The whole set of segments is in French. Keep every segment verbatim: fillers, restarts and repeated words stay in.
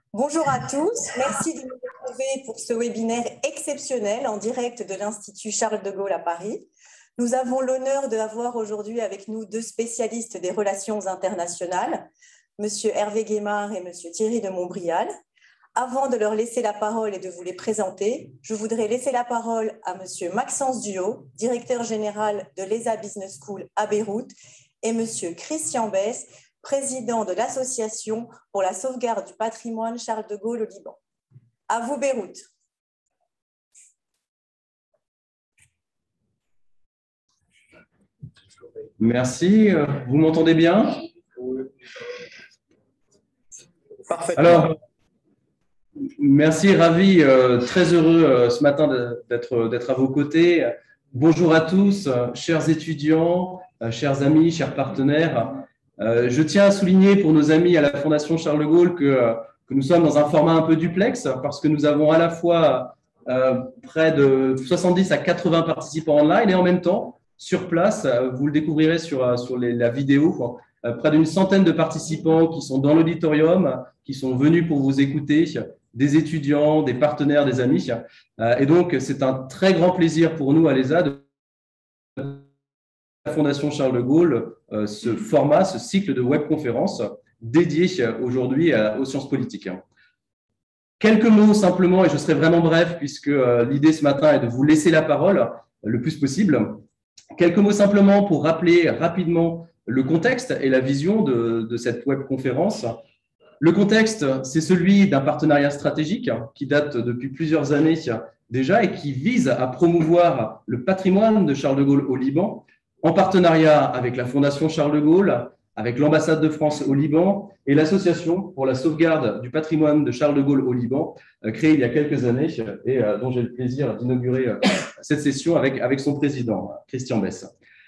Bonjour à tous, merci de nous retrouver pour ce webinaire exceptionnel en direct de l'Institut Charles de Gaulle à Paris. Nous avons l'honneur d'avoir aujourd'hui avec nous deux spécialistes des relations internationales, M. Hervé Guémard et M. Thierry de Montbrial. Avant de leur laisser la parole et de vous les présenter, je voudrais laisser la parole à M. Maxence Duhaut, directeur général de l'E S A Business School à Beyrouth, et M. Christian Besse, président de l'Association pour la sauvegarde du patrimoine Charles de Gaulle au Liban. À vous, Beyrouth. Merci. Vous m'entendez bien? Parfaitement. Alors, merci, ravi, euh, très heureux euh, ce matin d'être d'être à vos côtés. Bonjour à tous, euh, chers étudiants, euh, chers amis, chers partenaires. Euh, je tiens à souligner pour nos amis à la Fondation Charles de Gaulle que, euh, que nous sommes dans un format un peu duplex parce que nous avons à la fois euh, près de soixante-dix à quatre-vingts participants online et en même temps, sur place, euh, vous le découvrirez sur, sur les, la vidéo, euh, près d'une centaine de participants qui sont dans l'auditorium, qui sont venus pour vous écouter, des étudiants, des partenaires, des amis. Euh, et donc, c'est un très grand plaisir pour nous à l'E S A de la Fondation Charles de Gaulle, euh, ce format, ce cycle de webconférences dédié aujourd'hui aux sciences politiques. Quelques mots simplement, et je serai vraiment bref puisque euh, l'idée ce matin est de vous laisser la parole euh, le plus possible. Quelques mots simplement pour rappeler rapidement le contexte et la vision de, de cette webconférence. Le contexte, c'est celui d'un partenariat stratégique qui date depuis plusieurs années déjà et qui vise à promouvoir le patrimoine de Charles de Gaulle au Liban, en partenariat avec la Fondation Charles de Gaulle, avec l'ambassade de France au Liban et l'Association pour la sauvegarde du patrimoine de Charles de Gaulle au Liban, créée il y a quelques années et dont j'ai le plaisir d'inaugurer cette session avec, avec son président, Christian Besse.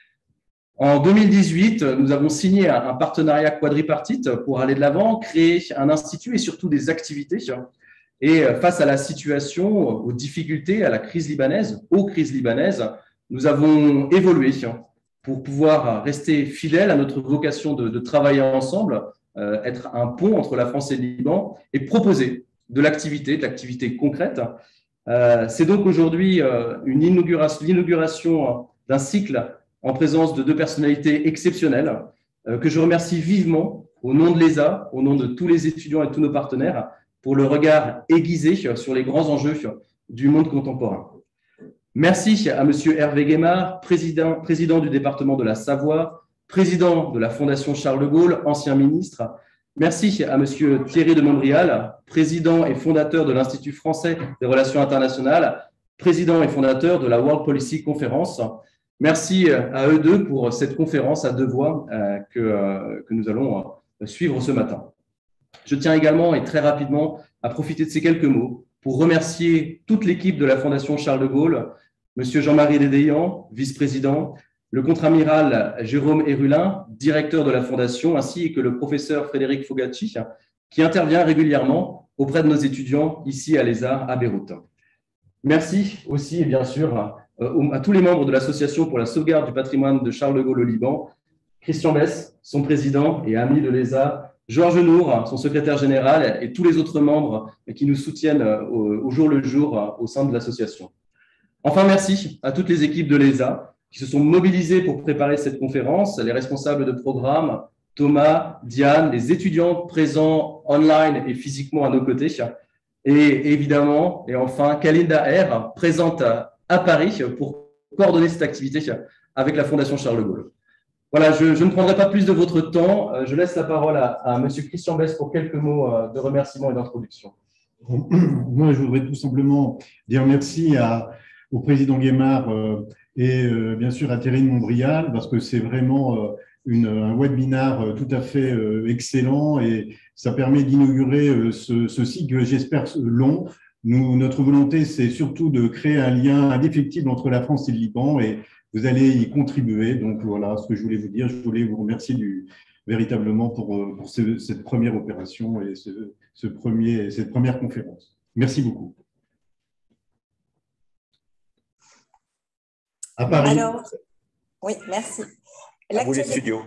En deux mille dix-huit, nous avons signé un partenariat quadripartite pour aller de l'avant, créer un institut et surtout des activités. Et face à la situation, aux difficultés, à la crise libanaise, aux crises libanaises, nous avons évolué pour pouvoir rester fidèles à notre vocation de, de travailler ensemble, euh, être un pont entre la France et le Liban et proposer de l'activité, de l'activité concrète. Euh, C'est donc aujourd'hui euh, une inauguration, l'inauguration d'un cycle en présence de deux personnalités exceptionnelles euh, que je remercie vivement au nom de l'E S A, au nom de tous les étudiants et de tous nos partenaires pour le regard aiguisé sur les grands enjeux du monde contemporain. Merci à M. Hervé Guémard, président, président du département de la Savoie, président de la Fondation Charles de Gaulle, ancien ministre. Merci à M. Thierry de Montbrial, président et fondateur de l'Institut français des relations internationales, président et fondateur de la World Policy Conference. Merci à eux deux pour cette conférence à deux voix euh, que, euh, que nous allons euh, suivre ce matin. Je tiens également et très rapidement à profiter de ces quelques mots pour remercier toute l'équipe de la Fondation Charles de Gaulle, M. Jean-Marie Lédéian, vice-président, le contre-amiral Jérôme Hérulin, directeur de la Fondation, ainsi que le professeur Frédéric Fogacci, qui intervient régulièrement auprès de nos étudiants ici à l'E S A à Beyrouth. Merci aussi et bien sûr à tous les membres de l'Association pour la sauvegarde du patrimoine de Charles de Gaulle au Liban, Christian Besse, son président et ami de l'E S A, Georges Nour, son secrétaire général, et tous les autres membres qui nous soutiennent au jour le jour au sein de l'association. Enfin, merci à toutes les équipes de l'E S A qui se sont mobilisées pour préparer cette conférence, les responsables de programme, Thomas, Diane, les étudiants présents online et physiquement à nos côtés, et évidemment, et enfin, Kalinda R, présente à, à Paris pour coordonner cette activité avec la Fondation Charles de Gaulle. Voilà, je, je ne prendrai pas plus de votre temps. Je laisse la parole à, à M. Christian Besse pour quelques mots de remerciement et d'introduction. Moi, je voudrais tout simplement dire merci à, au président Guémard euh, et euh, bien sûr à Thierry de Montbrial parce que c'est vraiment euh, une, un webinaire tout à fait euh, excellent et ça permet d'inaugurer euh, ce, ce cycle, j'espère, long. Nous, notre volonté, c'est surtout de créer un lien indéfectible entre la France et le Liban et vous allez y contribuer. Donc voilà ce que je voulais vous dire. Je voulais vous remercier du, véritablement pour, pour ce, cette première opération et ce, ce premier, cette première conférence. Merci beaucoup. À Paris. Alors, oui, merci. À vous les studios.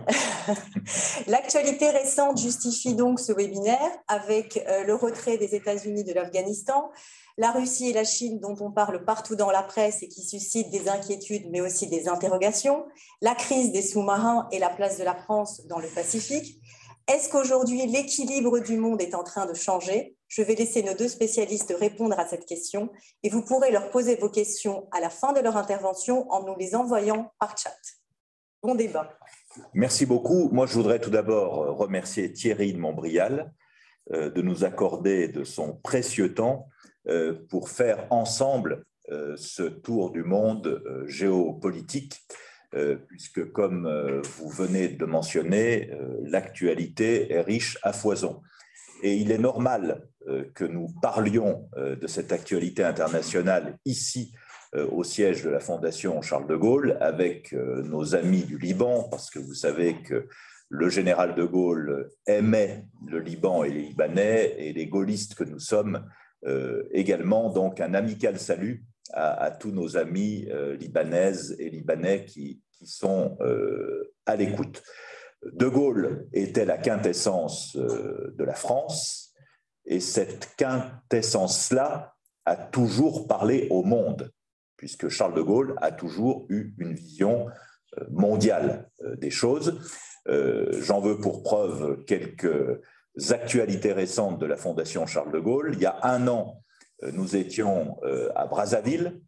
L'actualité récente justifie donc ce webinaire avec euh, le retrait des États-Unis de l'Afghanistan, la Russie et la Chine dont on parle partout dans la presse et qui suscitent des inquiétudes mais aussi des interrogations, la crise des sous-marins et la place de la France dans le Pacifique. Est-ce qu'aujourd'hui l'équilibre du monde est en train de changer? Je vais laisser nos deux spécialistes répondre à cette question et vous pourrez leur poser vos questions à la fin de leur intervention en nous les envoyant par chat. Bon débat. Merci beaucoup. Moi, je voudrais tout d'abord remercier Thierry de Montbrial euh, de nous accorder de son précieux temps euh, pour faire ensemble euh, ce tour du monde euh, géopolitique, euh, puisque comme euh, vous venez de mentionner, euh, l'actualité est riche à foison. Et il est normal euh, que nous parlions euh, de cette actualité internationale ici, au siège de la Fondation Charles de Gaulle, avec nos amis du Liban, parce que vous savez que le général de Gaulle aimait le Liban et les Libanais, et les gaullistes que nous sommes euh, également. Donc un amical salut à, à tous nos amis euh, libanaises et libanais qui, qui sont euh, à l'écoute. De Gaulle était la quintessence euh, de la France, et cette quintessence-là a toujours parlé au monde, puisque Charles de Gaulle a toujours eu une vision mondiale des choses. J'en veux pour preuve quelques actualités récentes de la Fondation Charles de Gaulle. Il y a un an, nous étions à Brazzaville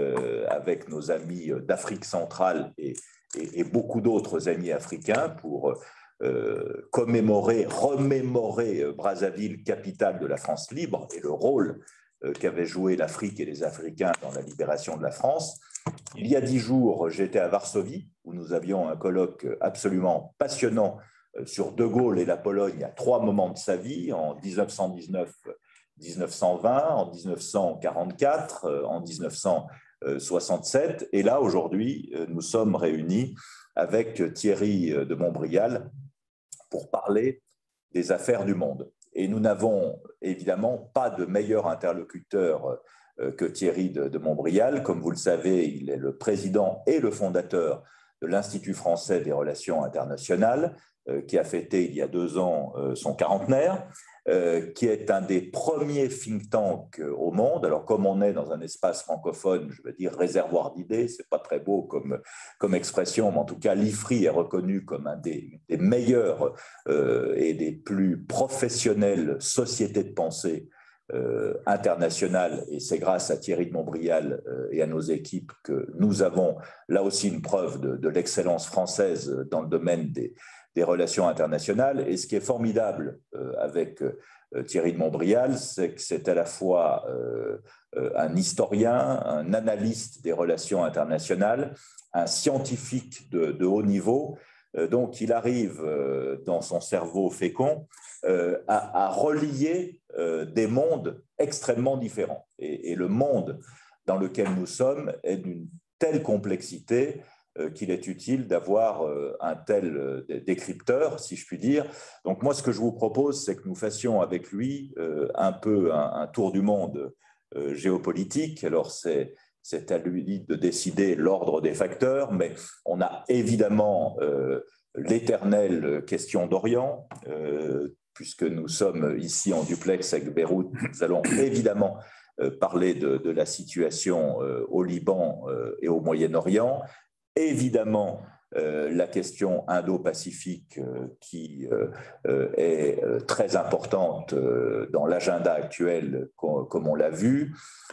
avec nos amis d'Afrique centrale et, et, et beaucoup d'autres amis africains pour euh, commémorer, remémorer Brazzaville, capitale de la France libre, et le rôle qu'avaient joué l'Afrique et les Africains dans la libération de la France. Il y a dix jours, j'étais à Varsovie, où nous avions un colloque absolument passionnant sur De Gaulle et la Pologne à trois moments de sa vie, en dix-neuf cent dix-neuf dix-neuf cent vingt, en dix-neuf cent quarante-quatre, en dix-neuf cent soixante-sept. Et là, aujourd'hui, nous sommes réunis avec Thierry de Montbrial pour parler des affaires du monde. Et nous n'avons évidemment pas de meilleur interlocuteur que Thierry de, de Montbrial. Comme vous le savez, il est le président et le fondateur de l'Institut français des relations internationales, euh, qui a fêté il y a deux ans euh, son quarantenaire, euh, qui est un des premiers think tanks au monde. Alors, comme on est dans un espace francophone, je veux dire réservoir d'idées, c'est pas très beau comme, comme expression, mais en tout cas, l'I F R I est reconnu comme un des, des meilleurs euh, et des plus professionnelles sociétés de pensée Euh, internationale, et c'est grâce à Thierry de Montbrial euh, et à nos équipes que nous avons là aussi une preuve de, de l'excellence française dans le domaine des, des relations internationales. Et ce qui est formidable euh, avec euh, Thierry de Montbrial, c'est que c'est à la fois euh, euh, un historien, un analyste des relations internationales, un scientifique de, de haut niveau. Euh, donc il arrive euh, dans son cerveau fécond euh, à, à relier euh, des mondes extrêmement différents. Et, et le monde dans lequel nous sommes est d'une telle complexité euh, qu'il est utile d'avoir euh, un tel euh, décrypteur, si je puis dire. Donc moi, ce que je vous propose, c'est que nous fassions avec lui euh, un peu un, un tour du monde euh, géopolitique. Alors c'est C'est à lui de décider l'ordre des facteurs, mais on a évidemment euh, l'éternelle question d'Orient, euh, puisque nous sommes ici en duplex avec Beyrouth. Nous allons évidemment euh, parler de, de la situation euh, au Liban euh, et au Moyen-Orient. Évidemment, euh, la question indo-pacifique euh, qui euh, euh, est euh, très importante euh, dans l'agenda actuel, comme, comme on l'a vu.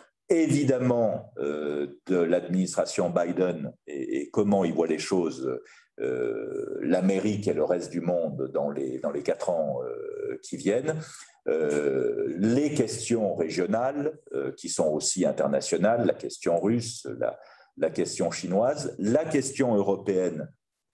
Évidemment, euh, de l'administration Biden et, et comment il voit les choses, euh, l'Amérique et le reste du monde dans les, dans les quatre ans euh, qui viennent. Euh, les questions régionales euh, qui sont aussi internationales, la question russe, la, la question chinoise, la question européenne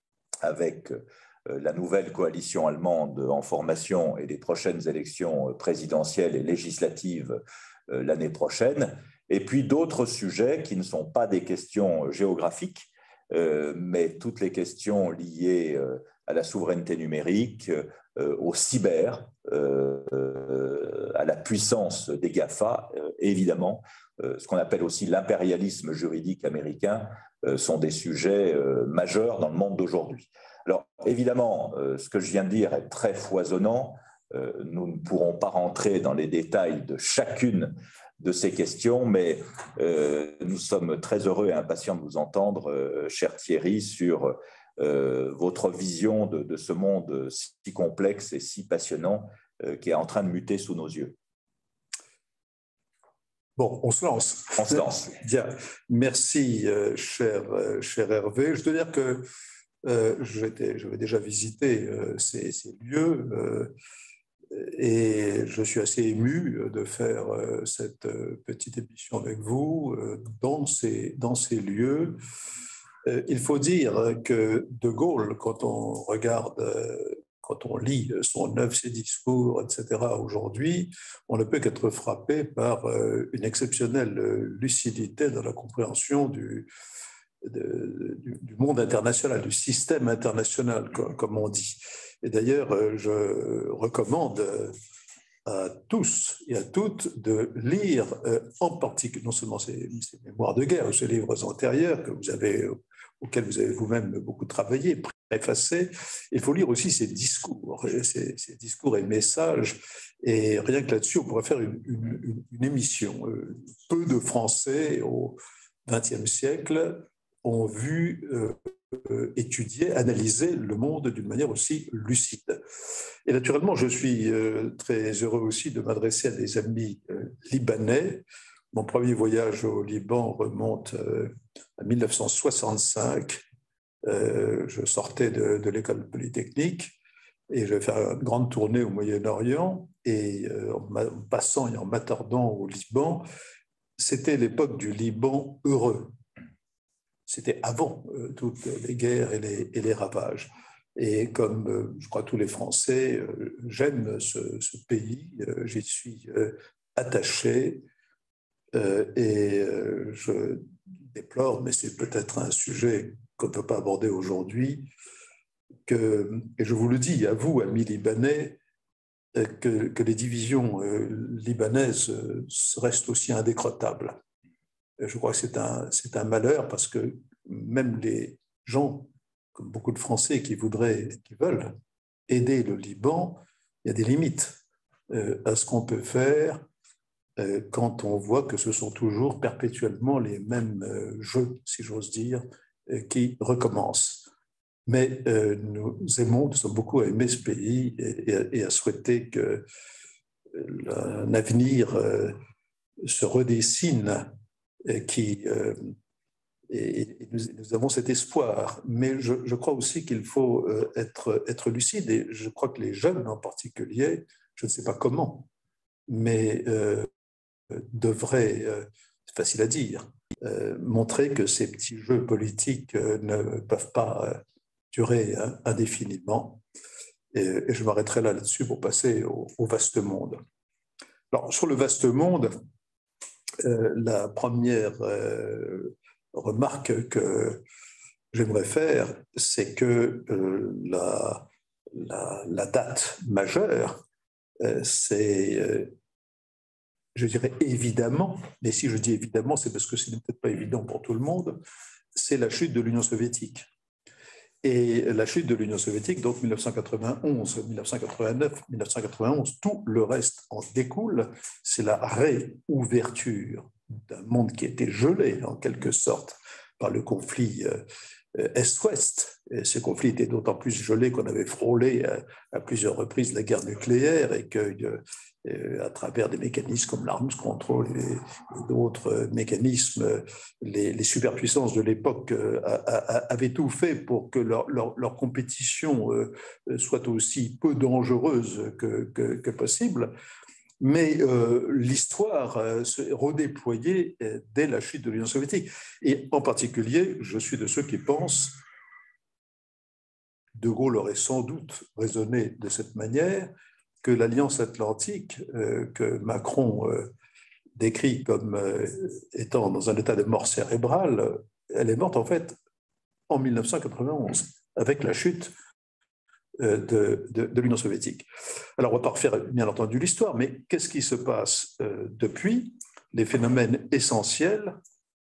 avec euh, la nouvelle coalition allemande en formation et les prochaines élections présidentielles et législatives euh, l'année prochaine. Et puis d'autres sujets qui ne sont pas des questions géographiques, euh, mais toutes les questions liées euh, à la souveraineté numérique, euh, au cyber, euh, euh, à la puissance des GAFA, euh, évidemment, euh, ce qu'on appelle aussi l'impérialisme juridique américain, euh, sont des sujets euh, majeurs dans le monde d'aujourd'hui. Alors, évidemment, euh, ce que je viens de dire est très foisonnant. Euh, nous ne pourrons pas rentrer dans les détails de chacune de ces questions, mais euh, nous sommes très heureux et impatients de vous entendre, euh, cher Thierry, sur euh, votre vision de, de ce monde si complexe et si passionnant euh, qui est en train de muter sous nos yeux. Bon, on se lance. On se lance. Bien. Merci, euh, cher, euh, cher Hervé. Je dois dire que euh, j'avais déjà visité euh, ces, ces lieux euh, et je suis assez ému de faire euh, cette euh, petite émission avec vous euh, dans, ces, dans ces lieux. Euh, il faut dire que De Gaulle, quand on regarde euh, quand on lit son œuvre, ses discours, et cetera, aujourd'hui, on ne peut qu'être frappé par une exceptionnelle lucidité dans la compréhension du, de, du monde international, du système international, comme on dit. Et d'ailleurs, je recommande à tous et à toutes de lire en particulier, non seulement ces, ces mémoires de guerre, ces livres antérieurs que vous avez, auxquels vous avez vous-même beaucoup travaillé, préfacés. Il faut lire aussi ces discours, ces, ces discours et messages. Et rien que là-dessus, on pourrait faire une, une, une émission. Peu de Français au vingtième siècle ont vu euh, euh, étudier, analyser le monde d'une manière aussi lucide. Et naturellement, je suis euh, très heureux aussi de m'adresser à des amis euh, libanais. Mon premier voyage au Liban remonte euh, à mille neuf cent soixante-cinq. Euh, je sortais de, de l'école polytechnique et je vais faire une grande tournée au Moyen-Orient. Et euh, en passant et en m'attardant au Liban, c'était l'époque du Liban heureux. C'était avant euh, toutes les guerres et les, et les ravages. Et comme euh, je crois tous les Français, euh, j'aime ce, ce pays, euh, j'y suis euh, attaché euh, et euh, je déplore, mais c'est peut-être un sujet qu'on ne peut pas aborder aujourd'hui, que, et je vous le dis à vous, amis libanais, que, que les divisions euh, libanaises euh, restent aussi indécrottables. Je crois que c'est un, c'est un malheur parce que même les gens, comme beaucoup de Français qui voudraient, qui veulent aider le Liban, il y a des limites euh, à ce qu'on peut faire euh, quand on voit que ce sont toujours perpétuellement les mêmes euh, jeux, si j'ose dire, euh, qui recommencent. Mais euh, nous aimons, nous sommes beaucoup à aimer ce pays et, et, et à souhaiter que un avenir euh, se redessine qui, euh, et, et nous, nous avons cet espoir. Mais je, je crois aussi qu'il faut euh, être, être lucide, et je crois que les jeunes en particulier, je ne sais pas comment, mais euh, devraient, euh, c'est facile à dire, euh, montrer que ces petits jeux politiques euh, ne peuvent pas euh, durer hein, indéfiniment. Et, et je m'arrêterai là là-dessus pour passer au, au vaste monde. Alors, sur le vaste monde, Euh, la première euh, remarque que j'aimerais faire, c'est que euh, la, la, la date majeure, euh, c'est, euh, je dirais évidemment, mais si je dis évidemment, c'est parce que ce n'est peut-être pas évident pour tout le monde, c'est la chute de l'Union soviétique. Et la chute de l'Union soviétique, donc mille neuf cent quatre-vingt-onze, mille neuf cent quatre-vingt-neuf, mille neuf cent quatre-vingt-onze, tout le reste en découle, c'est la réouverture d'un monde qui était gelé, en quelque sorte, par le conflit Est-Ouest. Et ce conflit était d'autant plus gelé qu'on avait frôlé à, à plusieurs reprises la guerre nucléaire et que, à travers des mécanismes comme l'arms control et, et d'autres mécanismes, les, les superpuissances de l'époque avaient tout fait pour que leur, leur, leur compétition soit aussi peu dangereuse que, que, que possible. Mais euh, l'histoire euh, s'est redéployée euh, dès la chute de l'Union soviétique. Et en particulier, je suis de ceux qui pensent, De Gaulle aurait sans doute raisonné de cette manière, que l'Alliance atlantique, euh, que Macron euh, décrit comme euh, étant dans un état de mort cérébrale, elle est morte en fait en mille neuf cent quatre-vingt-onze, avec la chute De, de, de l'Union soviétique. Alors, on ne va pas refaire, bien entendu, l'histoire, mais qu'est-ce qui se passe euh, depuis? Les phénomènes essentiels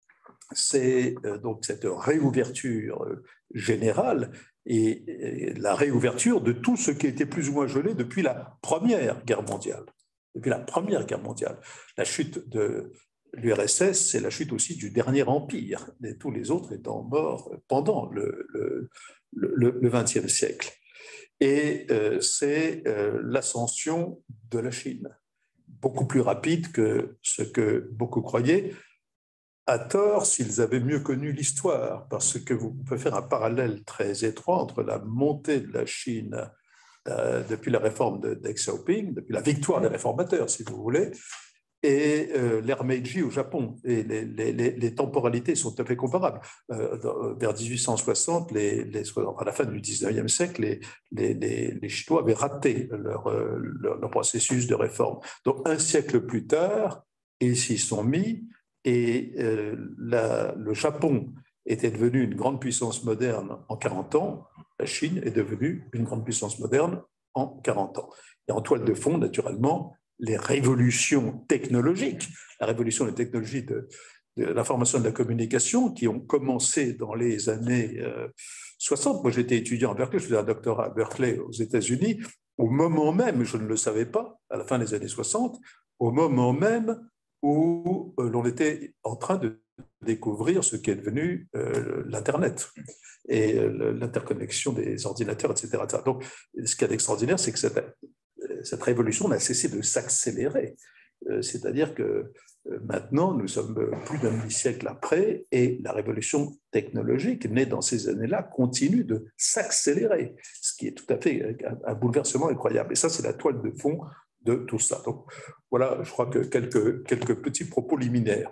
c'est donc cette réouverture générale et, et la réouverture de tout ce qui était plus ou moins gelé depuis la Première Guerre mondiale. Depuis la Première Guerre mondiale. La chute de l'U R S S, c'est la chute aussi du dernier empire, et tous les autres étant morts pendant le, le, le, le vingtième siècle. Et euh, c'est euh, l'ascension de la Chine, beaucoup plus rapide que ce que beaucoup croyaient, à tort s'ils avaient mieux connu l'histoire, parce que vous pouvez faire un parallèle très étroit entre la montée de la Chine euh, depuis la réforme de Deng Xiaoping, depuis la victoire des réformateurs, si vous voulez, et euh, l'ère Meiji au Japon. Et les, les, les temporalités sont tout à fait comparables. Euh, dans, vers dix-huit cent soixante, les, les, à la fin du dix-neuvième siècle, les, les, les, les Chinois avaient raté leur, leur, leur processus de réforme. Donc un siècle plus tard, ils s'y sont mis, et euh, la, le Japon était devenu une grande puissance moderne en quarante ans, la Chine est devenue une grande puissance moderne en quarante ans. Et en toile de fond, naturellement, les révolutions technologiques, la révolution des technologies de, de l'information et de la communication qui ont commencé dans les années euh, soixante. Moi, j'étais étudiant à Berkeley, je faisais un doctorat à Berkeley aux États-Unis. Au moment même, je ne le savais pas, à la fin des années soixante, au moment même où euh, l'on était en train de découvrir ce qui est devenu euh, l'Internet et euh, l'interconnexion des ordinateurs, et cetera. Donc, ce qui est extraordinaire, c'est que cette cette révolution n'a cessé de s'accélérer. C'est-à-dire que maintenant, nous sommes plus d'un demi-siècle après et la révolution technologique née dans ces années-là continue de s'accélérer, ce qui est tout à fait un bouleversement incroyable. Et ça, c'est la toile de fond de tout ça. Donc voilà, je crois que quelques, quelques petits propos liminaires.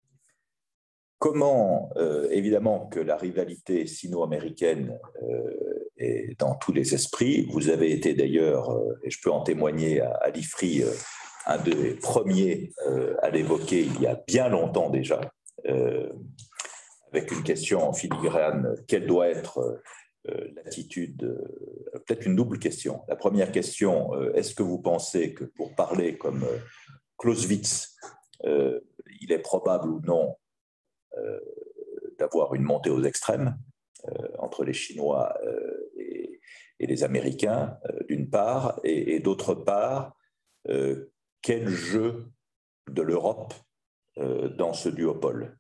Comment, euh, évidemment, que la rivalité sino-américaine euh, est dans tous les esprits. Vous avez été d'ailleurs, euh, et je peux en témoigner à, à l'I F R I, euh, un des premiers euh, à l'évoquer il y a bien longtemps déjà, euh, avec une question en filigrane, quelle doit être euh, l'attitude, euh, peut-être une double question. La première question, euh, est-ce que vous pensez que pour parler comme euh, Clausewitz, euh, il est probable ou non Euh, d'avoir une montée aux extrêmes euh, entre les Chinois euh, et, et les Américains, euh, d'une part, et, et d'autre part, euh, quel jeu de l'Europe euh, dans ce duopole?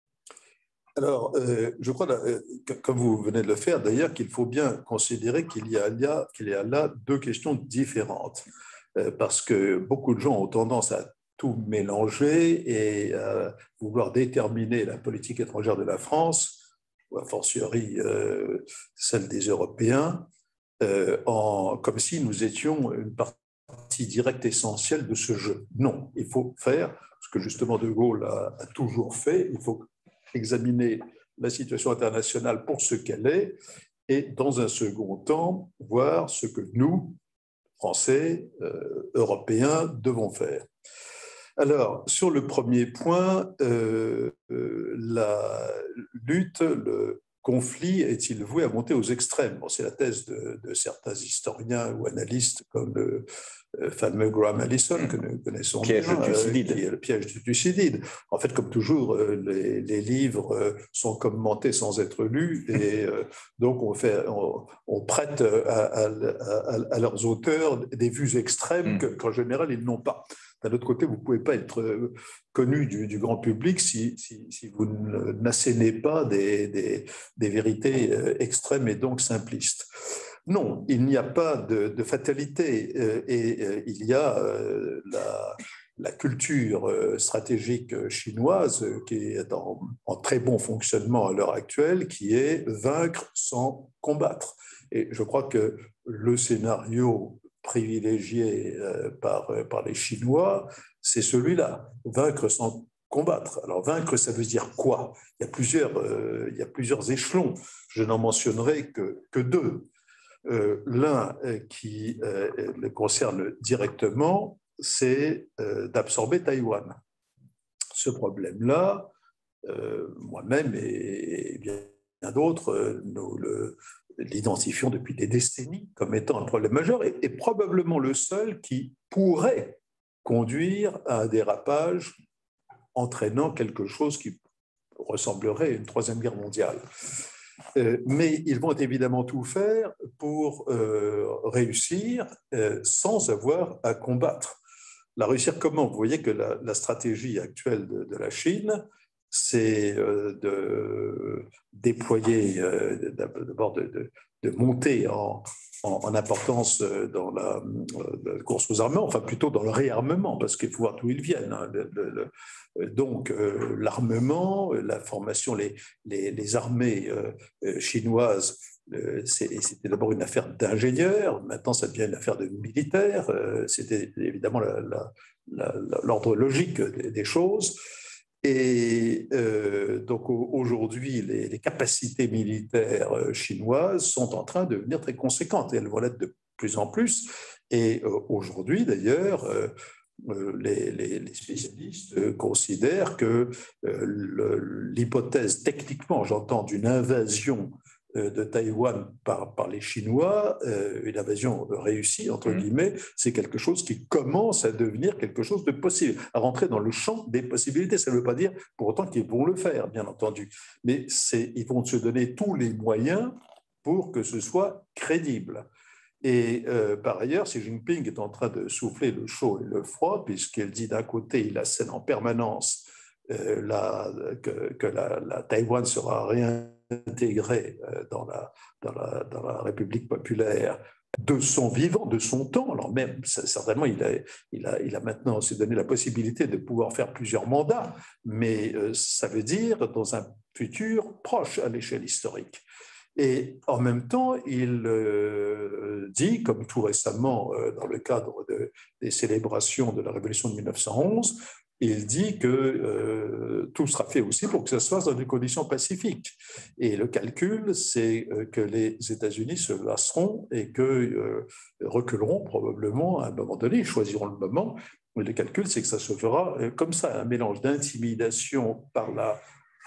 Alors, euh, je crois, euh, comme vous venez de le faire, d'ailleurs, qu'il faut bien considérer qu'il y a là, qu'il y a là deux questions différentes, euh, parce que beaucoup de gens ont tendance à tout mélanger et euh, vouloir déterminer la politique étrangère de la France, ou a fortiori euh, celle des Européens, euh, en, comme si nous étions une partie directe essentielle de ce jeu. Non, il faut faire ce que justement De Gaulle a, a toujours fait, il faut examiner la situation internationale pour ce qu'elle est et dans un second temps, voir ce que nous, Français, euh, Européens, devons faire. Alors, sur le premier point, euh, euh, la lutte, le conflit est-il voué à monter aux extrêmes? Bon, c'est la thèse de, de certains historiens ou analystes comme le euh, fameux Graham Allison, que nous connaissons piège bien, du Thucydide. euh, qui est le piège du Thucydide. En fait, comme toujours, euh, les, les livres euh, sont commentés sans être lus, et euh, donc on, fait, on, on prête à, à, à, à leurs auteurs des vues extrêmes que, qu'en général, ils n'ont pas. D'un autre côté, vous ne pouvez pas être connu du, du grand public si, si, si vous n'assénez pas des, des, des vérités extrêmes et donc simplistes. Non, il n'y a pas de, de fatalité et il y a la, la culture stratégique chinoise qui est en, en très bon fonctionnement à l'heure actuelle, qui est vaincre sans combattre. Et je crois que le scénario privilégié par, par les Chinois, c'est celui-là, vaincre sans combattre. Alors vaincre, ça veut dire quoi? Il y a plusieurs, euh, il y a plusieurs échelons, je n'en mentionnerai que, que deux. Euh, l'un qui euh, le concerne directement, c'est euh, d'absorber Taïwan. Ce problème-là, euh, moi-même et bien d'autres, nous le l'identifions depuis des décennies comme étant un problème majeur et, et probablement le seul qui pourrait conduire à un dérapage entraînant quelque chose qui ressemblerait à une troisième guerre mondiale. Euh, mais ils vont évidemment tout faire pour euh, réussir euh, sans avoir à combattre. La réussir comment? Vous voyez que la, la stratégie actuelle de, de la Chine, c'est euh, de déployer, euh, d'abord de, de, de monter en, en, en importance dans la, la course aux armements, enfin plutôt dans le réarmement, parce qu'il faut voir d'où ils viennent. Hein, le, le, le, donc euh, l'armement, la formation, les, les, les armées euh, chinoises, euh, c'était d'abord une affaire d'ingénieurs, maintenant ça devient une affaire de militaires, euh, c'était évidemment l'ordre logique des, des choses. Et euh, donc aujourd'hui, les, les capacités militaires chinoises sont en train de devenir très conséquentes et elles vont l'être de plus en plus. Et euh, aujourd'hui, d'ailleurs, euh, les, les, les spécialistes considèrent que euh, l'hypothèse, techniquement, j'entends, d'une invasion de Taïwan par, par les Chinois, euh, une invasion réussie, entre mmh. guillemets, c'est quelque chose qui commence à devenir quelque chose de possible, à rentrer dans le champ des possibilités. Ça ne veut pas dire pour autant qu'ils vont le faire, bien entendu, mais ils vont se donner tous les moyens pour que ce soit crédible. Et euh, par ailleurs, Xi Jinping est en train de souffler le chaud et le froid, puisqu'il dit d'un côté, il assène en permanence euh, la, que, que la, la Taïwan sera réintégrée dans la, dans, la, dans la République populaire de son vivant, de son temps. Alors même, certainement, il a, il a, il a maintenant se donné la possibilité de pouvoir faire plusieurs mandats, mais euh, ça veut dire dans un futur proche à l'échelle historique. Et en même temps, il euh, dit, comme tout récemment euh, dans le cadre de, des célébrations de la Révolution de mille neuf cent onze, il dit que euh, tout sera fait aussi pour que ça se fasse dans des conditions pacifiques. Et le calcul, c'est euh, que les États-Unis se lasseront et que euh, reculeront probablement à un moment donné, ils choisiront le moment. Mais le calcul, c'est que ça se fera euh, comme ça, un mélange d'intimidation par la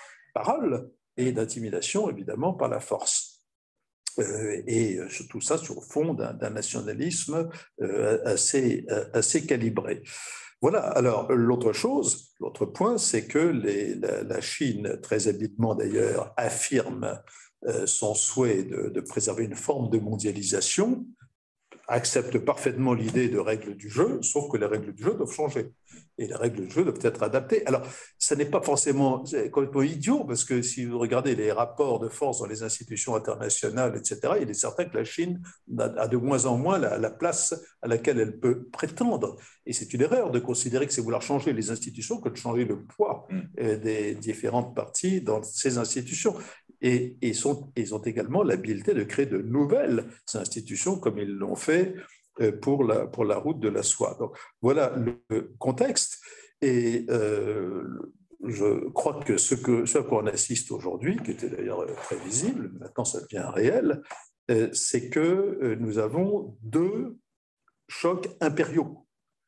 parole et d'intimidation, évidemment, par la force. Euh, et euh, tout ça sur fond d'un nationalisme euh, assez, assez calibré. Voilà, alors l'autre chose, l'autre point, c'est que les, la, la Chine, très habilement d'ailleurs, affirme euh, son souhait de, de préserver une forme de mondialisation, accepte parfaitement l'idée de règles du jeu, sauf que les règles du jeu doivent changer. Et les règles du jeu doivent être adaptées. Alors, ça n'est pas forcément complètement idiot, parce que si vous regardez les rapports de force dans les institutions internationales, et cetera, il est certain que la Chine a de moins en moins la, la place à laquelle elle peut prétendre. Et c'est une erreur de considérer que c'est vouloir changer les institutions que de changer le poids des différentes parties dans ces institutions. Et ils, sont, ils ont également l'habileté de créer de nouvelles institutions, comme ils l'ont fait pour la, pour la route de la soie. Donc, voilà le contexte. Et euh, je crois que ce, que, ce à quoi on assiste aujourd'hui, qui était d'ailleurs très visible, maintenant ça devient réel, c'est que nous avons deux chocs impériaux.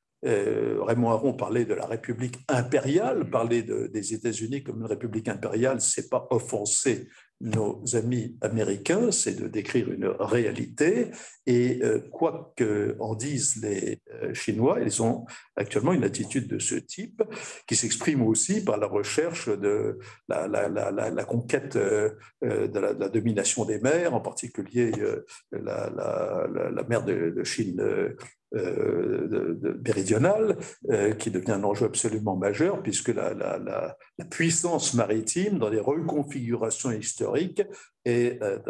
Euh, Raymond Aron parlait de la République impériale, parler de, des États-Unis comme une République impériale, c'est pas offenser nos amis américains, c'est de décrire une réalité. Et euh, quoi qu'en disent les euh, Chinois, ils ont actuellement une attitude de ce type qui s'exprime aussi par la recherche de la, la, la, la, la conquête euh, de, la, de la domination des mers, en particulier euh, la, la, la, la mer de, de Chine euh, Euh, de, de, méridionale, euh, qui devient un enjeu absolument majeur, puisque la, la, la, la puissance maritime, dans les reconfigurations historiques, est euh,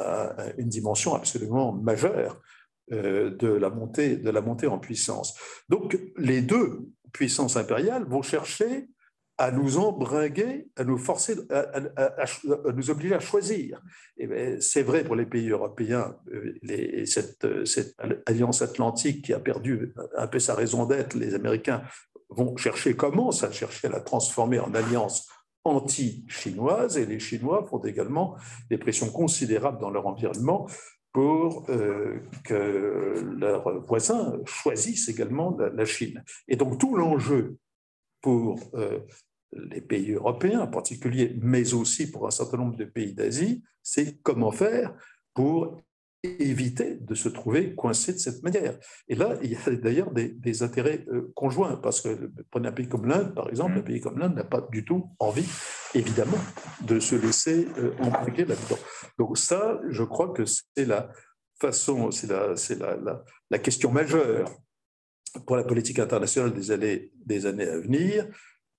à une dimension absolument majeure euh, de, la montée, de la montée en puissance. Donc, les deux puissances impériales vont chercher à nous embringuer, à nous forcer, à, à, à, à nous obliger à choisir. C'est vrai pour les pays européens, les, cette, cette alliance atlantique qui a perdu un peu sa raison d'être, les Américains vont chercher, commencent à chercher à la transformer en alliance anti-chinoise, et les Chinois font également des pressions considérables dans leur environnement pour euh, que leurs voisins choisissent également la, la Chine. Et donc tout l'enjeu pour euh, les pays européens en particulier, mais aussi pour un certain nombre de pays d'Asie, c'est comment faire pour éviter de se trouver coincé de cette manière. Et là, il y a d'ailleurs des, des intérêts euh, conjoints, parce que prenez un pays comme l'Inde, par exemple, un pays comme l'Inde n'a pas du tout envie, évidemment, de se laisser embarquer là-dedans. Donc ça, je crois que c'est la façon, c'est la, c'est la, la, la question majeure pour la politique internationale des années, des années à venir,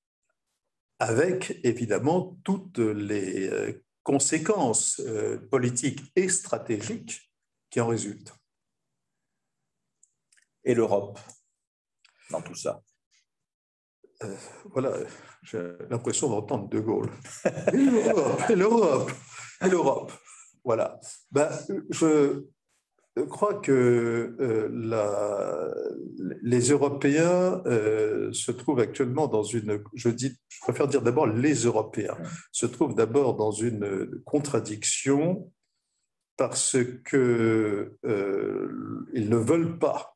avec évidemment toutes les conséquences politiques et stratégiques qui en résultent. Et l'Europe dans tout ça? Euh, voilà, j'ai l'impression d'entendre De Gaulle. Et l'Europe, et l'Europe, et l'Europe. Voilà. Ben, je crois que euh, la, les Européens euh, se trouvent actuellement dans une, je dis, je préfère dire d'abord les Européens, se trouvent d'abord dans une contradiction parce que euh, ils ne veulent pas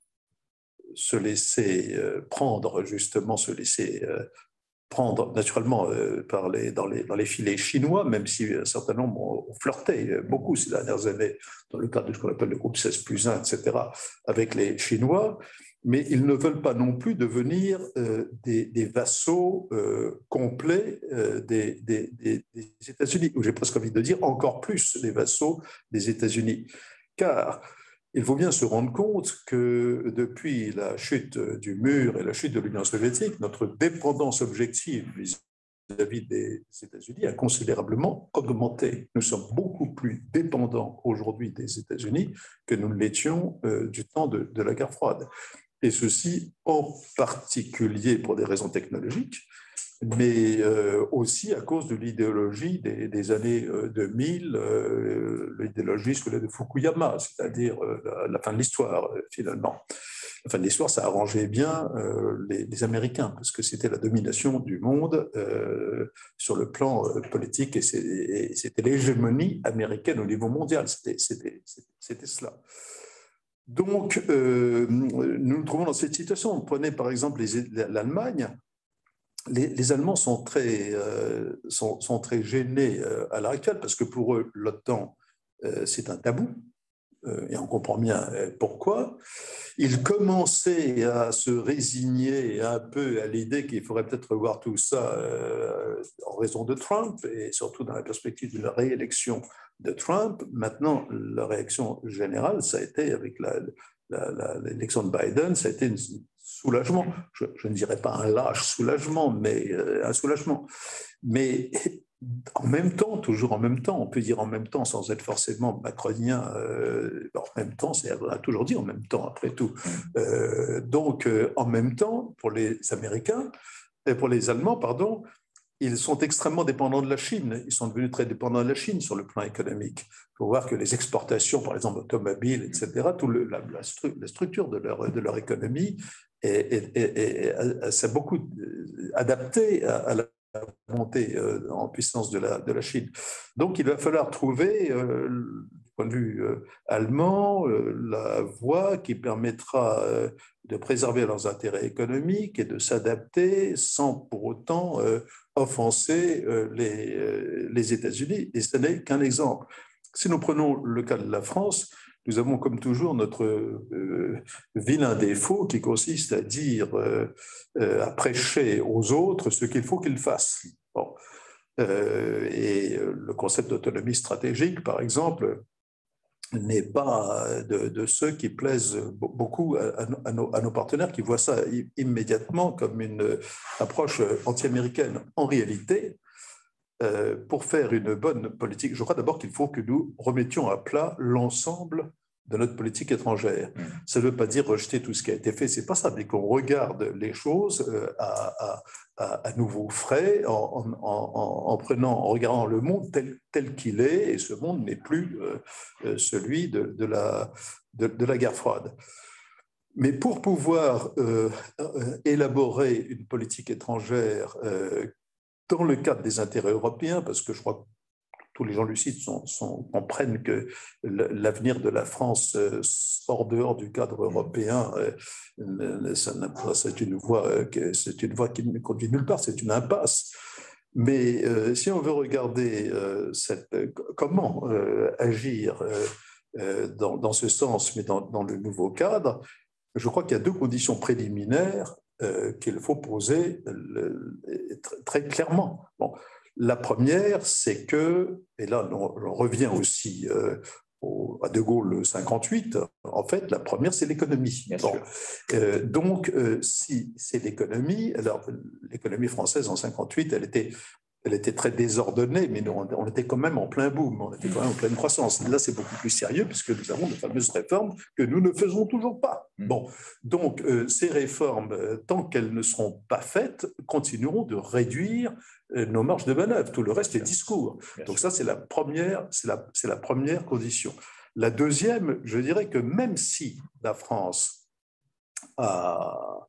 se laisser prendre, justement, se laisser prendre naturellement par les, dans, les, dans les filets chinois, même si un certain nombre ont flirté beaucoup ces dernières années dans le cadre de ce qu'on appelle le groupe seize plus un, et cetera, avec les Chinois, mais ils ne veulent pas non plus devenir euh, des, des vassaux euh, complets euh, des, des, des, des États-Unis, ou j'ai presque envie de dire encore plus des vassaux des États-Unis. Car il faut bien se rendre compte que depuis la chute du mur et la chute de l'Union soviétique, notre dépendance objective vis-à-vis des États-Unis a considérablement augmenté. Nous sommes beaucoup plus dépendants aujourd'hui des États-Unis que nous l'étions euh, du temps de, de la guerre froide. Et ceci en particulier pour des raisons technologiques, mais euh, aussi à cause de l'idéologie des, des années deux mille, euh, l'idéologie de Fukuyama, c'est-à-dire euh, la, la fin de l'histoire, euh, finalement. La fin de l'histoire, ça arrangeait bien euh, les, les Américains, parce que c'était la domination du monde euh, sur le plan euh, politique, et c'était l'hégémonie américaine au niveau mondial, c'était cela. Donc, euh, nous nous trouvons dans cette situation. Prenez par exemple l'Allemagne. Les, les Allemands sont très, euh, sont, sont très gênés euh, à l'heure actuelle parce que pour eux, l'OTAN, euh, c'est un tabou. Euh, et on comprend bien pourquoi. Ils commençaient à se résigner un peu à l'idée qu'il faudrait peut-être revoir tout ça euh, en raison de Trump et surtout dans la perspective de la réélection de Trump. Maintenant, la réaction générale, ça a été avec l'élection de Biden, ça a été une soulagement. Je, je ne dirais pas un lâche soulagement, mais euh, un soulagement. Mais en même temps, toujours en même temps, on peut dire en même temps sans être forcément macronien, euh, en même temps, on a toujours dit en même temps, après tout. Euh, donc, euh, en même temps, pour les Américains, et pour les Allemands, pardon, ils sont extrêmement dépendants de la Chine. Ils sont devenus très dépendants de la Chine sur le plan économique. Il faut voir que les exportations, par exemple automobiles, et cetera, tout le, la, la, stru la structure de leur, de leur économie s'est beaucoup adaptée à, à la montée en puissance de la, de la Chine. Donc, il va falloir trouver, euh, du point de vue euh, allemand, euh, la voie qui permettra euh, de préserver leurs intérêts économiques et de s'adapter sans pour autant euh, offenser euh, les, euh, les États-Unis. Et ce n'est qu'un exemple. Si nous prenons le cas de la France, nous avons comme toujours notre euh, vilain défaut qui consiste à dire, euh, euh, à prêcher aux autres ce qu'il faut qu'ils fassent. Bon. Euh, et le concept d'autonomie stratégique, par exemple, n'est pas de, de ceux qui plaisent beaucoup à, à, nos, à nos partenaires qui voient ça immédiatement comme une approche anti-américaine. En réalité, Euh, pour faire une bonne politique, je crois d'abord qu'il faut que nous remettions à plat l'ensemble de notre politique étrangère. Mmh. Ça ne veut pas dire rejeter tout ce qui a été fait, c'est pas ça, mais qu'on regarde les choses euh, à, à, à nouveau frais, en, en, en, en, prenant, en regardant le monde tel, tel qu'il est, et ce monde n'est plus euh, celui de, de, la, de, de la guerre froide. Mais pour pouvoir euh, élaborer une politique étrangère euh, dans le cadre des intérêts européens, parce que je crois que tous les gens lucides sont, sont, comprennent que l'avenir de la France hors dehors du cadre européen, c'est une voie, c'est une voie qui ne conduit nulle part, c'est une impasse. Mais euh, si on veut regarder euh, cette, comment euh, agir euh, dans, dans ce sens, mais dans, dans le nouveau cadre, je crois qu'il y a deux conditions préliminaires Euh, qu'il faut poser le, très clairement. Bon, La première, c'est que, et là on, on revient aussi euh, au, à De Gaulle cinquante-huit, en fait, la première, c'est l'économie. Bon. Euh, donc, euh, si c'est l'économie, alors l'économie française en cinquante-huit, elle était... Elle était très désordonnée, mais nous, on était quand même en plein boom, on était quand même en pleine croissance. Là, c'est beaucoup plus sérieux puisque nous avons de fameuses réformes que nous ne faisons toujours pas. Bon, donc euh, ces réformes, euh, tant qu'elles ne seront pas faites, continueront de réduire euh, nos marges de manœuvre. Tout le reste est discours. Donc ça, c'est la première, c'est la, c'est la première condition. La deuxième, je dirais que même si la France a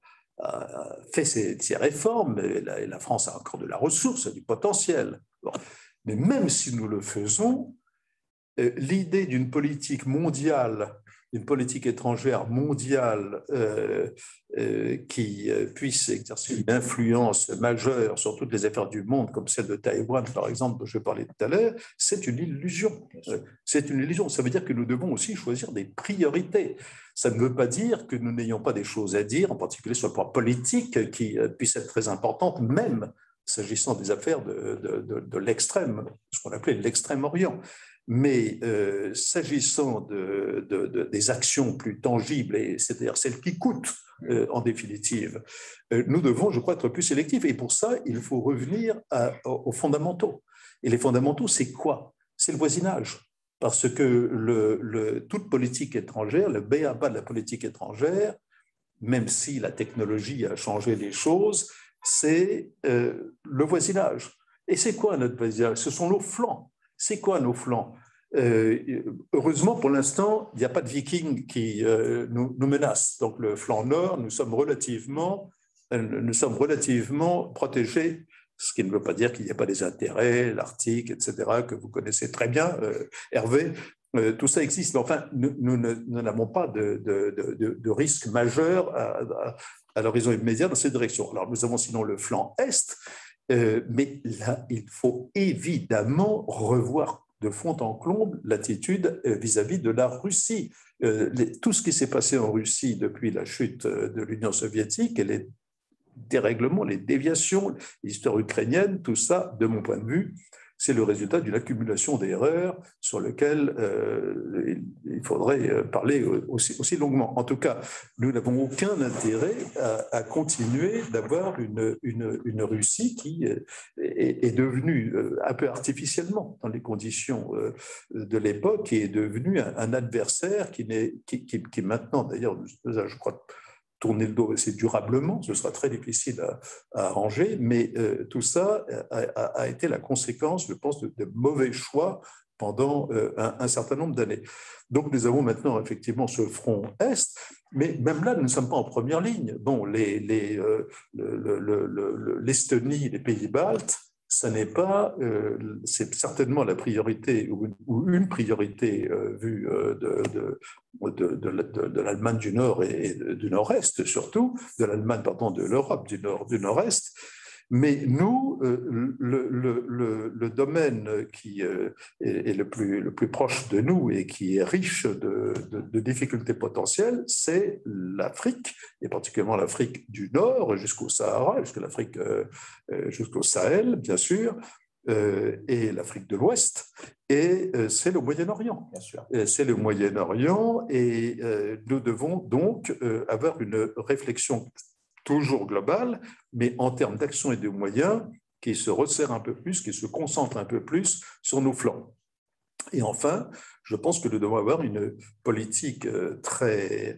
fait ces, ces réformes, et la, et la France a encore de la ressource, du potentiel. Bon. Mais même si nous le faisons, euh, l'idée d'une politique mondiale, d'une politique étrangère mondiale euh, euh, qui euh, puisse exercer une influence majeure sur toutes les affaires du monde, comme celle de Taïwan, par exemple, dont je parlais tout à l'heure, c'est une illusion. Euh, c'est une illusion. Ça veut dire que nous devons aussi choisir des priorités. Ça ne veut pas dire que nous n'ayons pas des choses à dire, en particulier sur le plan politique, qui euh, puissent être très importantes, même s'agissant des affaires de, de, de, de l'extrême, ce qu'on appelait l'extrême-orient. Mais euh, s'agissant de, de, de, des actions plus tangibles, et c'est-à-dire celles qui coûtent euh, en définitive, euh, nous devons, je crois, être plus sélectifs. Et pour ça, il faut revenir à, aux fondamentaux. Et les fondamentaux, c'est quoi? C'est le voisinage. Parce que le, le, toute politique étrangère, le b a ba de la politique étrangère, même si la technologie a changé les choses, c'est euh, le voisinage. Et c'est quoi notre voisinage? Ce sont nos flancs. C'est quoi nos flancs? euh, Heureusement, pour l'instant, il n'y a pas de Vikings qui euh, nous, nous menacent. Donc, le flanc nord, nous sommes relativement, euh, nous sommes relativement protégés, ce qui ne veut pas dire qu'il n'y a pas des intérêts, l'Arctique, et cetera, que vous connaissez très bien, euh, Hervé. Euh, tout ça existe, mais enfin, nous, nous n'avons pas de, de, de, de risque majeur à, à, à l'horizon immédiat dans cette direction. Alors, nous avons sinon le flanc est. Euh, mais là, il faut évidemment revoir de fond en comble l'attitude vis-à-vis de la Russie. Euh, les, tout ce qui s'est passé en Russie depuis la chute de l'Union soviétique et les dérèglements, les déviations, l'histoire ukrainienne, tout ça, de mon point de vue, c'est le résultat d'une accumulation d'erreurs sur lesquelles euh, il faudrait parler aussi, aussi longuement. En tout cas, nous n'avons aucun intérêt à, à continuer d'avoir une, une, une Russie qui est, est devenue un peu artificiellement, dans les conditions de l'époque, et est devenue un, un adversaire qui, n'est, qui, qui, qui maintenant, d'ailleurs, je crois, tourner le dos assez durablement, ce sera très difficile à, à arranger, mais euh, tout ça a, a, a été la conséquence, je pense, de, de mauvais choix pendant euh, un, un certain nombre d'années. Donc nous avons maintenant effectivement ce front Est, mais même là, nous ne sommes pas en première ligne. Bon, les, les, euh, le, le, le, l'Estonie, les pays baltes, ça n'est pas, euh, c'est certainement la priorité ou une, ou une priorité euh, vue euh, de, de, de, de, de, de l'Allemagne du Nord et du Nord-Est surtout, de l'Allemagne, pardon, de l'Europe du Nord, du Nord-Est. Mais nous, euh, le, le, le, le domaine qui euh, est, est le, plus, le plus proche de nous et qui est riche de, de, de difficultés potentielles, c'est l'Afrique, et particulièrement l'Afrique du Nord jusqu'au Sahara, jusqu'à l'Afrique, euh, jusqu'au Sahel, bien sûr, euh, et l'Afrique de l'Ouest, et euh, c'est le Moyen-Orient. Bien sûr. C'est le Moyen-Orient, et euh, nous devons donc euh, avoir une réflexion toujours global, mais en termes d'action et de moyens, qui se resserre un peu plus, qui se concentre un peu plus sur nos flancs. Et enfin, je pense que nous devons avoir une politique très,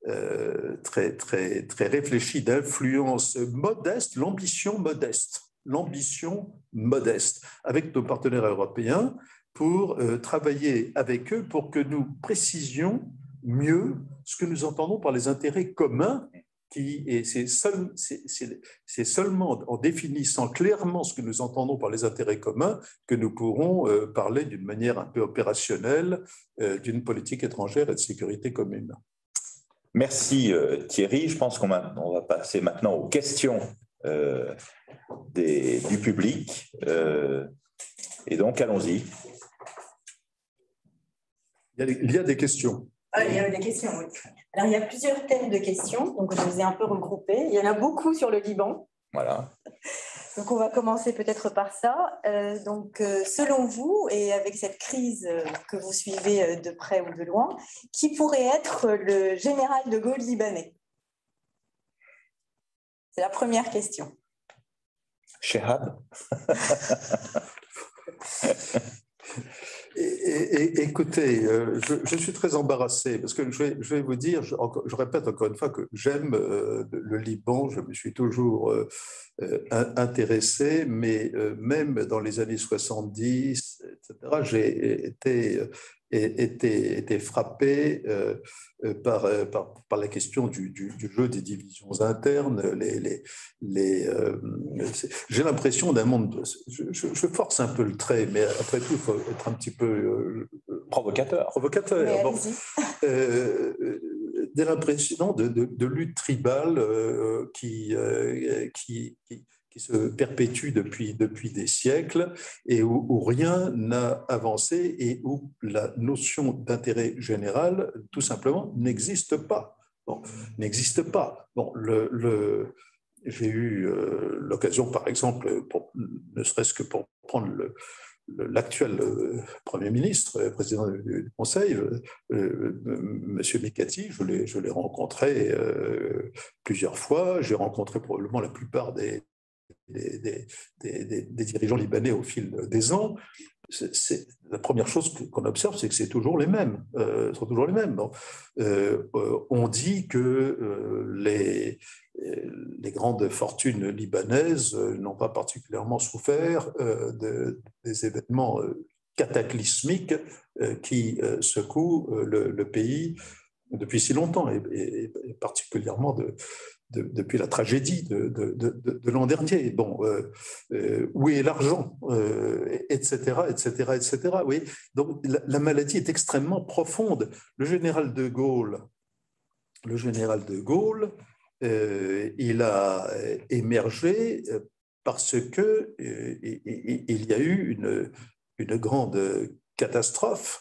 euh, très, très, très réfléchie d'influence modeste, l'ambition modeste, l'ambition modeste, avec nos partenaires européens, pour euh, travailler avec eux pour que nous précisions mieux ce que nous entendons par les intérêts communs. Qui, et c'est, seul, c'est, c'est, c'est seulement en définissant clairement ce que nous entendons par les intérêts communs que nous pourrons euh, parler d'une manière un peu opérationnelle euh, d'une politique étrangère et de sécurité commune. Merci euh, Thierry. Je pense qu'on va, on va passer maintenant aux questions euh, des, du public. Euh, et donc, allons-y. Il y a, il y a des questions. Ah, il y a des questions, oui. Alors, il y a plusieurs thèmes de questions, donc je les ai un peu regroupés. Il y en a beaucoup sur le Liban. Voilà. Donc, on va commencer peut-être par ça. Euh, donc, euh, selon vous, et avec cette crise euh, que vous suivez euh, de près ou de loin, qui pourrait être le général de Gaulle libanais? C'est la première question. Shehab. Et, et, et, écoutez, euh, je, je suis très embarrassé parce que je vais, je vais vous dire, je, encore, je répète encore une fois que j'aime euh, le Liban, je me suis toujours euh, euh, intéressé, mais euh, même dans les années soixante-dix, et cetera, j'ai été, été, été frappé euh, par, par, par la question du, du, du jeu des divisions internes. Les, les, les, euh, j'ai l'impression d'un monde, je, je, je force un peu le trait, mais après tout, il faut être un petit peu euh, provocateur. provocateur. Bon, euh, j'ai l'impression de, de, de lutte tribale euh, qui, euh, qui, qui, qui se perpétue depuis, depuis des siècles et où, où rien n'a avancé et où la notion d'intérêt général, tout simplement, n'existe pas. Bon, n'existe pas. Bon, le, le, j'ai eu euh, l'occasion, par exemple, pour, ne serait-ce que pour prendre le, l'actuel Premier ministre, président du Conseil, M. Mikati, je l'ai, je l'ai rencontré euh, plusieurs fois. J'ai rencontré probablement la plupart des, des, des, des, des dirigeants libanais au fil des ans. C'est, c'est, la première chose qu'on observe, c'est que c'est toujours les mêmes. Euh, sont toujours les mêmes. Bon. Euh, euh, on dit que euh, les, les grandes fortunes libanaises n'ont pas particulièrement souffert euh, de, des événements cataclysmiques euh, qui euh, secouent le, le pays depuis si longtemps, et, et, et particulièrement de, de, depuis la tragédie de, de, de, de l'an dernier. Bon, euh, euh, où est l'argent, euh, et cetera, et cetera, et cetera. Oui. Donc la, la maladie est extrêmement profonde. Le général de Gaulle, le général de Gaulle, euh, il a émergé parce que euh, il y a eu une, une grande catastrophe.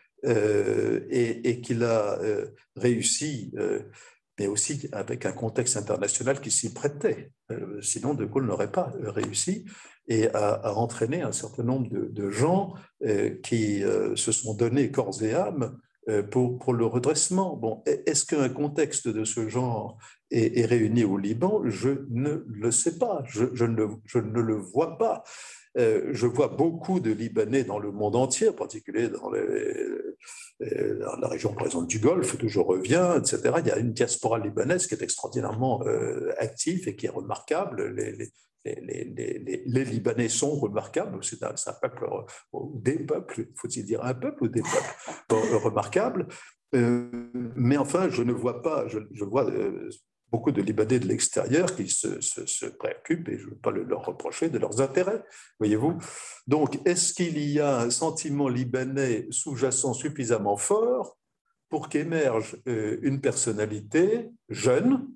Euh, et, et qu'il a euh, réussi, euh, mais aussi avec un contexte international qui s'y prêtait. Euh, sinon, De Gaulle n'aurait pas réussi et a, a entraîné un certain nombre de, de gens euh, qui euh, se sont donnés corps et âme euh, pour, pour le redressement. Bon, est-ce qu'un contexte de ce genre est, est réuni au Liban? Je ne le sais pas, je, je, ne, je ne le vois pas. Euh, je vois beaucoup de Libanais dans le monde entier, en particulier dans, les, dans la région, par exemple, du Golfe, d'où je reviens, et cetera. Il y a une diaspora libanaise qui est extraordinairement euh, active et qui est remarquable. Les, les, les, les, les, les Libanais sont remarquables. C'est un, c'est un peuple, ou des peuples, faut-il dire un peuple ou des peuples bon, remarquables. Euh, mais enfin, je ne vois pas, je, je vois euh, beaucoup de Libanais de l'extérieur qui se, se, se préoccupent, et je ne veux pas leur reprocher, de leurs intérêts, voyez-vous. Donc, est-ce qu'il y a un sentiment libanais sous-jacent suffisamment fort pour qu'émerge euh, une personnalité jeune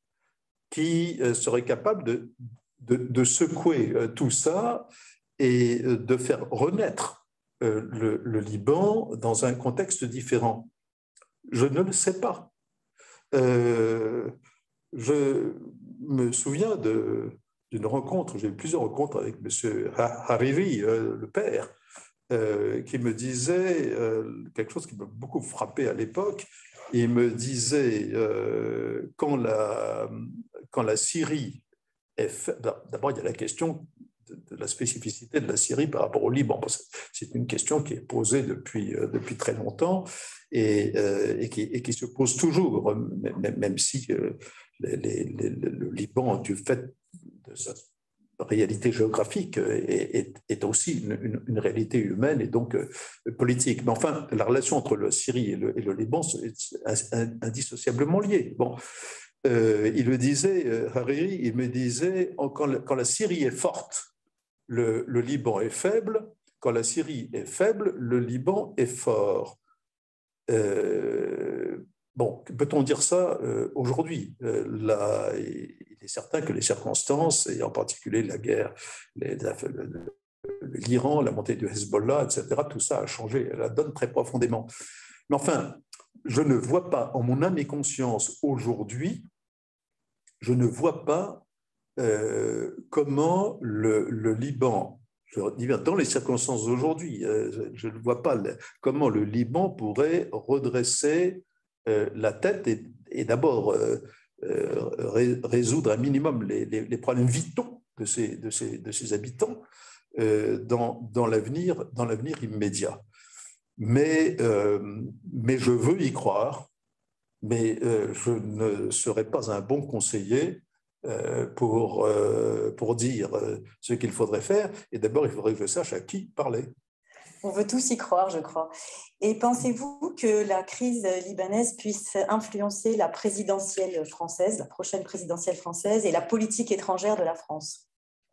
qui euh, serait capable de, de, de secouer euh, tout ça et euh, de faire renaître euh, le, le Liban dans un contexte différent? Je ne le sais pas. Euh, Je me souviens de, d'une rencontre, j'ai eu plusieurs rencontres avec M. Hariri, euh, le père, euh, qui me disait euh, quelque chose qui m'a beaucoup frappé à l'époque. Il me disait, euh, quand, la, quand la Syrie est faite, d'abord il y a la question de la spécificité de la Syrie par rapport au Liban. C'est une question qui est posée depuis, depuis très longtemps et, euh, et, qui, et qui se pose toujours, même, même si euh, les, les, les, le Liban, du fait de sa réalité géographique, est, est, est aussi une, une, une réalité humaine et donc euh, politique. Mais enfin, la relation entre la Syrie et le, et le Liban est indissociablement liée. Bon. Euh, il me disait, Hariri, il me disait, quand la, quand la Syrie est forte, Le, le Liban est faible. Quand la Syrie est faible, le Liban est fort. Euh, bon, peut-on dire ça euh, aujourd'hui? euh, là, il est certain que les circonstances, et en particulier la guerre, les, la, l'Iran, la montée du Hezbollah, et cetera, tout ça a changé la donne très profondément. Mais enfin, je ne vois pas, en mon âme et conscience aujourd'hui, je ne vois pas euh, comment le, le Liban, je dis bien, dans les circonstances d'aujourd'hui, euh, je ne vois pas le, comment le Liban pourrait redresser euh, la tête et, et d'abord euh, euh, résoudre un minimum les, les, les problèmes vitaux de ses, de ses, de ses habitants euh, dans, dans l'avenir dans l'avenir immédiat. Mais, euh, mais je veux y croire, mais euh, je ne serai pas un bon conseiller euh, pour, euh, pour dire ce qu'il faudrait faire. Et d'abord, il faudrait que je sache à qui parler. On veut tous y croire, je crois. Et pensez-vous que la crise libanaise puisse influencer la présidentielle française, la prochaine présidentielle française et la politique étrangère de la France?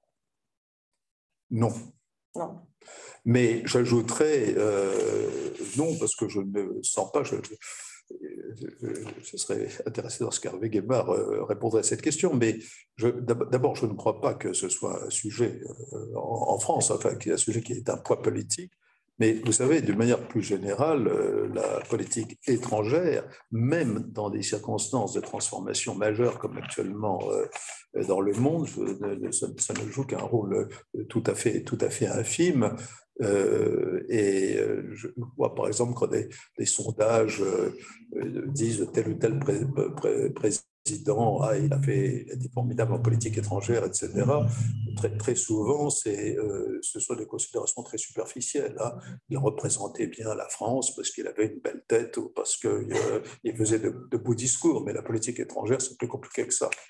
Non. Non. Mais j'ajouterais euh, non, parce que je ne sens pas, je, je, je serais intéressé dans ce qu'Hervé Guémard euh, répondrait à cette question, mais d'abord, je ne crois pas que ce soit un sujet euh, en, en France, enfin, un sujet qui est un poids politique. Mais vous savez, d'une manière plus générale, euh, la politique étrangère, même dans des circonstances de transformation majeure comme actuellement euh, dans le monde, je, ça, ça ne joue qu'un rôle tout à fait, tout à fait infime. Euh, et je vois par exemple quand des, des sondages euh, disent tel ou tel pré, pré, président, ah, il a fait il a été formidable en politique étrangère, et cetera. Très, très souvent, euh, ce sont des considérations très superficielles. Hein. Il représentait bien la France parce qu'il avait une belle tête ou parce qu'il euh, faisait de, de beaux discours, mais la politique étrangère, c'est plus compliqué que ça.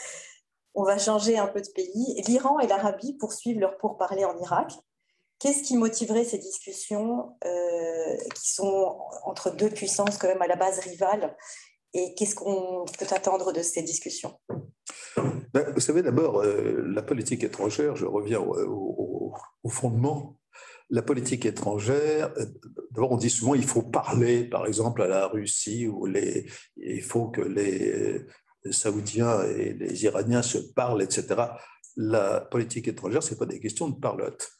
On va changer un peu de pays. L'Iran et l'Arabie poursuivent leurs pourparlers en Irak. Qu'est-ce qui motiverait ces discussions euh, qui sont entre deux puissances quand même à la base rivales, et qu'est-ce qu'on peut attendre de ces discussions? Ben, vous savez, d'abord, euh, la politique étrangère, je reviens au, au, au fondement, la politique étrangère, euh, d'abord on dit souvent il faut parler, par exemple, à la Russie, où les, il faut que les, les Saoudiens et les Iraniens se parlent, et cetera. La politique étrangère, ce n'est pas des questions de parlotte.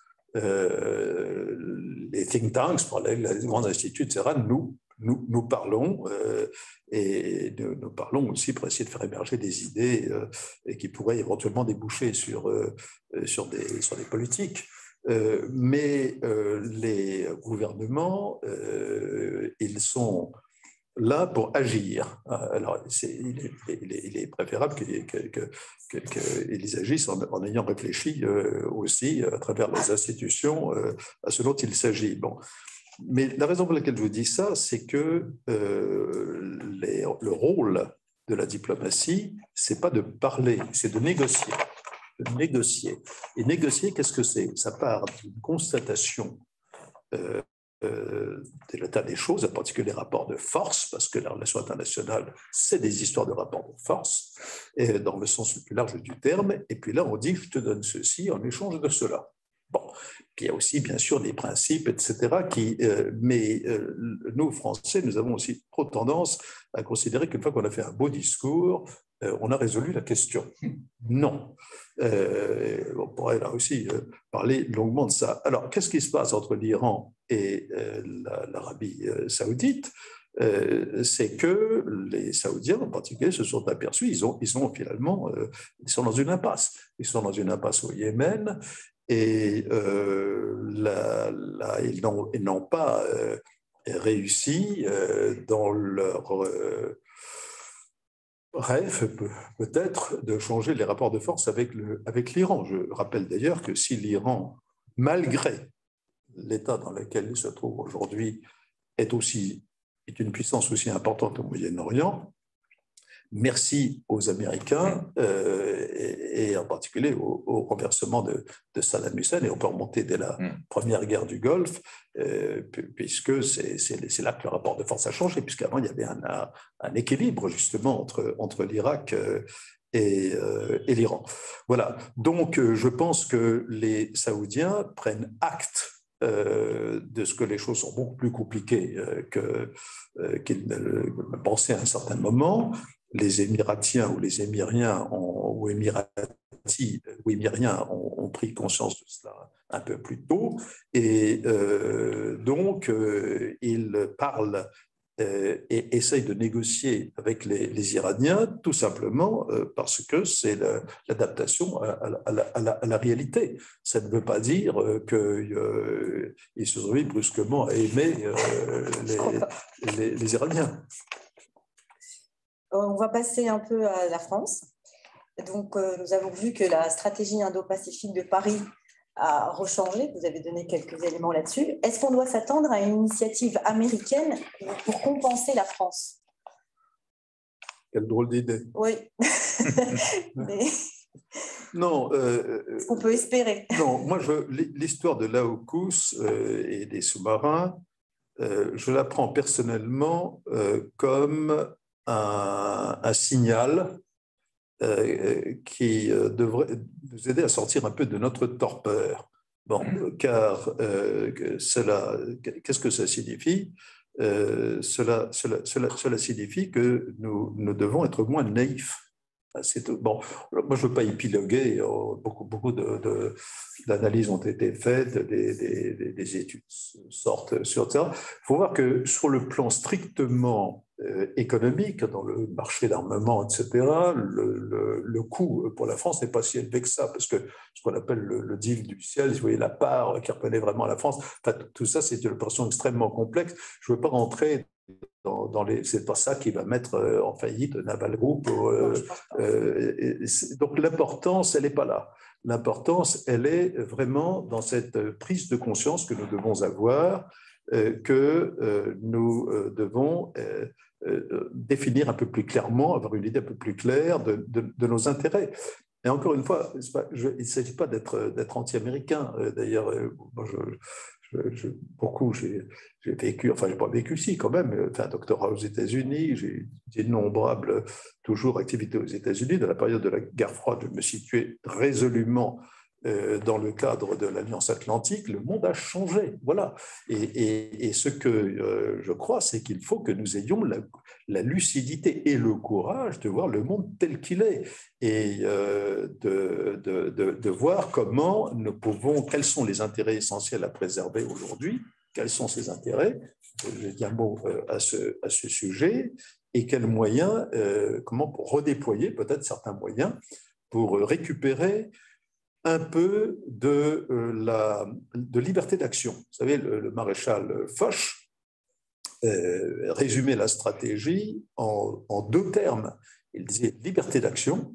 Euh, les think tanks, les grands instituts, et cetera, nous, nous, nous parlons euh, et nous, nous parlons aussi pour essayer de faire émerger des idées euh, et qui pourraient éventuellement déboucher sur, euh, sur, des, sur des politiques. Euh, mais euh, les gouvernements, euh, ils sont là pour agir. Alors, il est, il, est, il est préférable qu'ils que, que, que, que agissent en, en ayant réfléchi euh, aussi à travers les institutions euh, à ce dont il s'agit. Bon. Mais la raison pour laquelle je vous dis ça, c'est que euh, les, le rôle de la diplomatie, c'est pas de parler, c'est de négocier. De négocier. Et négocier, qu'est-ce que c'est? Ça part d'une constatation euh, Euh, de l'état des choses, en particulier les rapports de force, parce que la relation internationale, c'est des histoires de rapports de force, et dans le sens le plus large du terme, et puis là, on dit, je te donne ceci en échange de cela. Bon, puis il y a aussi, bien sûr, des principes, et cetera, qui, euh, mais euh, nous, Français, nous avons aussi trop tendance à considérer qu'une fois qu'on a fait un beau discours, euh, on a résolu la question. Non. Euh, on pourrait là aussi euh, parler longuement de ça. Alors, qu'est-ce qui se passe entre l'Iran et euh, l'Arabie euh, saoudite? Euh, c'est que les Saoudiens, en particulier, se sont aperçus, ils ont, ils ont finalement, euh, ils sont dans une impasse. Ils sont dans une impasse au Yémen et euh, là, là, ils n'ont pas euh, réussi euh, dans leur euh, rêve peut-être de changer les rapports de force avec le, avec l'Iran. Je rappelle d'ailleurs que si l'Iran, malgré l'état dans lequel il se trouve aujourd'hui, est aussi est une puissance aussi importante au Moyen-Orient, merci aux Américains euh, et, et en particulier au, au renversement de, de Saddam Hussein, et on peut remonter dès la mm. première guerre du Golfe, euh, puisque c'est là que le rapport de force a changé, puisqu'avant il y avait un, un, un équilibre justement entre, entre l'Irak euh, et, euh, et l'Iran. Voilà, donc euh, je pense que les Saoudiens prennent acte Euh, de ce que les choses sont beaucoup plus compliquées euh, que, euh, qu'ils ne pensaient à un certain moment. Les Émiratiens ou les Émiriens ont, ou, Émirati, ou Émiriens ont, ont pris conscience de cela un peu plus tôt, et euh, donc euh, ils parlent euh, et essaye de négocier avec les, les Iraniens, tout simplement euh, parce que c'est l'adaptation à, à, la, à, la, à la réalité. Ça ne veut pas dire euh, qu'ils euh, se sont mis brusquement à aimer euh, les, les, les Iraniens. On va passer un peu à la France. Donc, euh, nous avons vu que la stratégie Indo-Pacifique de Paris a rechangé. Vous avez donné quelques éléments là-dessus. Est-ce qu'on doit s'attendre à une initiative américaine pour compenser la France? Quelle drôle d'idée. Oui. Mais... Non. Euh, Est-ce qu'on peut espérer? Non, moi, l'histoire de l'AUKUS euh, et des sous-marins, euh, je la prends personnellement euh, comme un, un signal euh, qui euh, devrait nous aider à sortir un peu de notre torpeur. Bon, car euh, cela, qu'est-ce que ça signifie? euh, cela, cela, cela, cela signifie que nous, nous devons être moins naïfs. Bon, moi, je ne veux pas épiloguer, beaucoup, beaucoup d'analyses de, de, ont été faites, des, des, des études sortent sur ça. Il faut voir que sur le plan strictement euh, économique, dans le marché d'armement, et cetera, le, le, le coût pour la France n'est pas si élevé que ça, parce que ce qu'on appelle le, le deal du ciel, vous voyez la part qui reconnaît vraiment la France, enfin, tout ça, c'est une opération extrêmement complexe. Je ne veux pas rentrer Dans, dans les, c'est pas ça qui va mettre euh, en faillite Naval Group. Euh, euh, donc l'importance, elle n'est pas là. L'importance, elle est vraiment dans cette prise de conscience que nous devons avoir, euh, que euh, nous euh, devons euh, euh, définir un peu plus clairement, avoir une idée un peu plus claire de, de, de nos intérêts. Et encore une fois, pas, je, il ne s'agit pas d'être anti-américain. D'ailleurs, moi, je, Je, je, beaucoup, j'ai vécu, enfin, je n'ai pas vécu ici quand même, fait un doctorat aux États-Unis, j'ai d'innombrables, toujours, activités aux États-Unis. Dans la période de la guerre froide, je me situais résolument euh, dans le cadre de l'Alliance Atlantique. Le monde a changé, voilà. Et, et, et ce que euh, je crois, c'est qu'il faut que nous ayons la, la lucidité et le courage de voir le monde tel qu'il est et euh, de, de, de, de voir comment nous pouvons, quels sont les intérêts essentiels à préserver aujourd'hui, quels sont ces intérêts, j'ai dit un mot à ce, à ce sujet, et quels moyens, euh, comment pour redéployer peut-être certains moyens pour récupérer un peu de, euh, la, de liberté d'action. Vous savez, le, le maréchal Foch euh, résumait la stratégie en, en deux termes. Il disait liberté d'action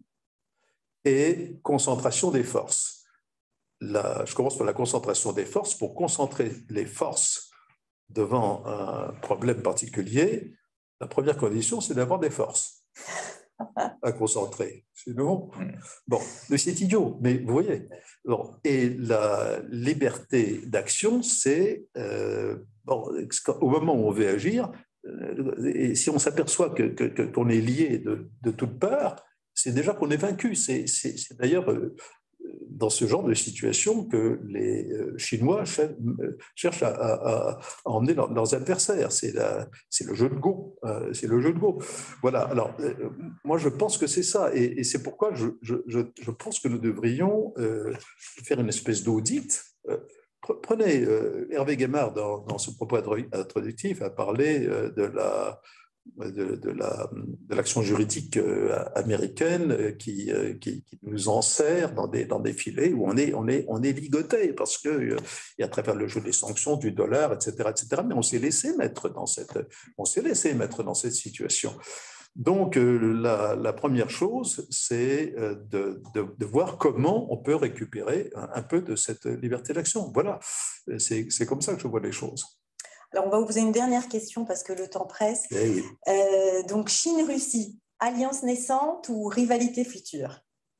et concentration des forces. La, je commence par la concentration des forces. Pour concentrer les forces devant un problème particulier, la première condition, c'est d'avoir des forces à concentrer. Sinon, bon, c'est idiot, mais vous voyez. Bon, et la liberté d'action, c'est euh, bon, au moment où on veut agir, euh, et si on s'aperçoit que, que, que, qu'on est lié de, de toutes parts, c'est déjà qu'on est vaincu. C'est d'ailleurs euh, dans ce genre de situation que les Chinois cherchent à, à, à emmener leurs, leurs adversaires. C'est le jeu de Go. Euh, c'est le jeu de Go. Voilà. Alors, euh, moi, je pense que c'est ça. Et, et c'est pourquoi je, je, je, je pense que nous devrions euh, faire une espèce d'audit. Euh, prenez euh, Hervé Guémard, dans, dans ce propos introductif, a parlé euh, de la de, de la, de l'action juridique américaine qui, qui, qui nous enserre dans des, dans des filets où on est, on est, on est ligoté parce que et à travers le jeu des sanctions, du dollar, et cetera, et cetera. Mais on s'est laissé mettre dans cette, on s'est laissé mettre dans cette situation. Donc, la, la première chose, c'est de, de, de voir comment on peut récupérer un, un peu de cette liberté d'action. Voilà, c'est comme ça que je vois les choses. Alors, on va vous poser une dernière question parce que le temps presse. Eh oui. euh, donc, Chine-Russie, alliance naissante ou rivalité future?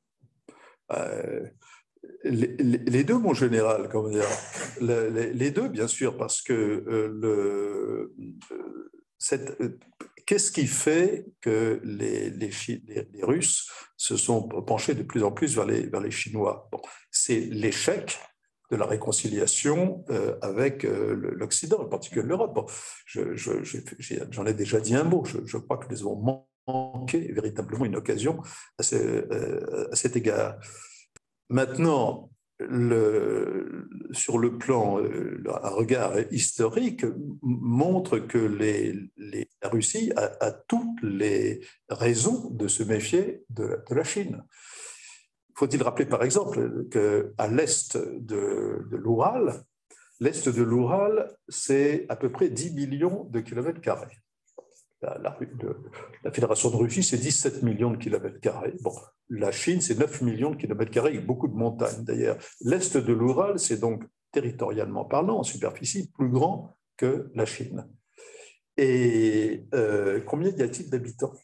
euh, les, les deux, mon général, comment dire. Les, les deux, bien sûr, parce que euh, le, cette, qu'est-ce qui fait que les, les, les, les Russes se sont penchés de plus en plus vers les, vers les Chinois? Bon, c'est l'échec de la réconciliation euh, avec euh, l'Occident, en particulier l'Europe. Bon, je, je, j'en ai déjà dit un mot. Je, je crois que nous avons manqué véritablement une occasion à, ce, euh, à cet égard. Maintenant, le, sur le plan, un regard historique montre que les, les, la Russie a, a toutes les raisons de se méfier de, de la Chine. Faut-il rappeler par exemple qu'à l'est de, de l'Oural, l'est de l'Oural, c'est à peu près dix millions de kilomètres carrés. La, la, la Fédération de Russie, c'est dix-sept millions de kilomètres carrés. Bon, la Chine, c'est neuf millions de kilomètres carrés, avec beaucoup de montagnes d'ailleurs. L'est de l'Oural, c'est donc territorialement parlant, en superficie, plus grand que la Chine. Et euh, combien y a-t-il d'habitants?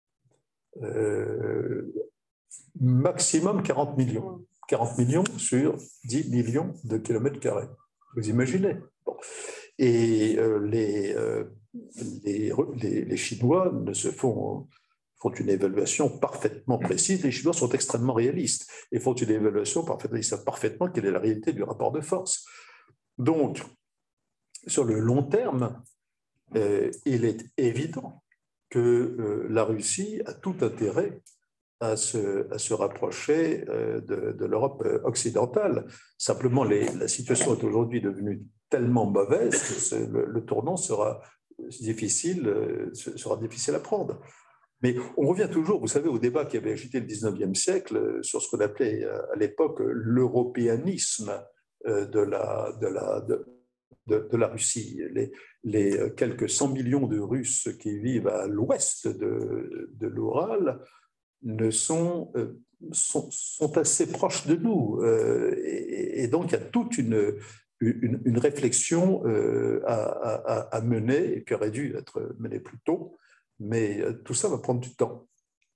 euh, Maximum quarante millions. quarante millions sur dix millions de kilomètres carrés. Vous imaginez? Bon. Et euh, les, euh, les, les, les Chinois ne se font, font une évaluation parfaitement précise. Les Chinois sont extrêmement réalistes et font une évaluation parfaitement, ils savent parfaitement quelle est la réalité du rapport de force. Donc, sur le long terme, euh, il est évident que euh, la Russie a tout intérêt à se, à se rapprocher de, de l'Europe occidentale. Simplement, les, la situation est aujourd'hui devenue tellement mauvaise que le, le tournant sera difficile, sera difficile à prendre. Mais on revient toujours, vous savez, au débat qui avait agité le dix-neuvième siècle sur ce qu'on appelait à l'époque l'européanisme de la, de la, de, de, de la Russie. Les, les quelques cent millions de Russes qui vivent à l'ouest de, de l'Oural ne sont, sont, sont assez proches de nous. Et, et donc, il y a toute une, une, une réflexion à, à, à mener, qui aurait dû être menée plus tôt, mais tout ça va prendre du temps.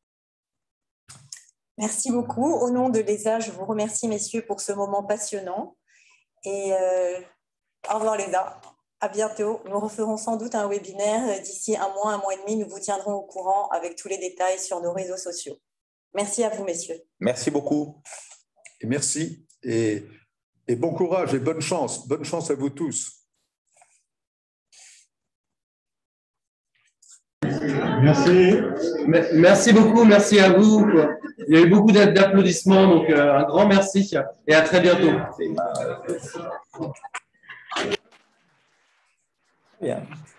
Merci beaucoup. Au nom de l'E S A, je vous remercie, messieurs, pour ce moment passionnant. Et euh, au revoir, l'E S A. À bientôt. Nous referons sans doute un webinaire d'ici un mois, un mois et demi. Nous vous tiendrons au courant avec tous les détails sur nos réseaux sociaux. Merci à vous, messieurs. Merci beaucoup. Et merci. Et, et bon courage et bonne chance. Bonne chance à vous tous. Merci. Merci beaucoup. Merci à vous. Il y a eu beaucoup d'applaudissements. Donc, un grand merci et à très bientôt. Bien.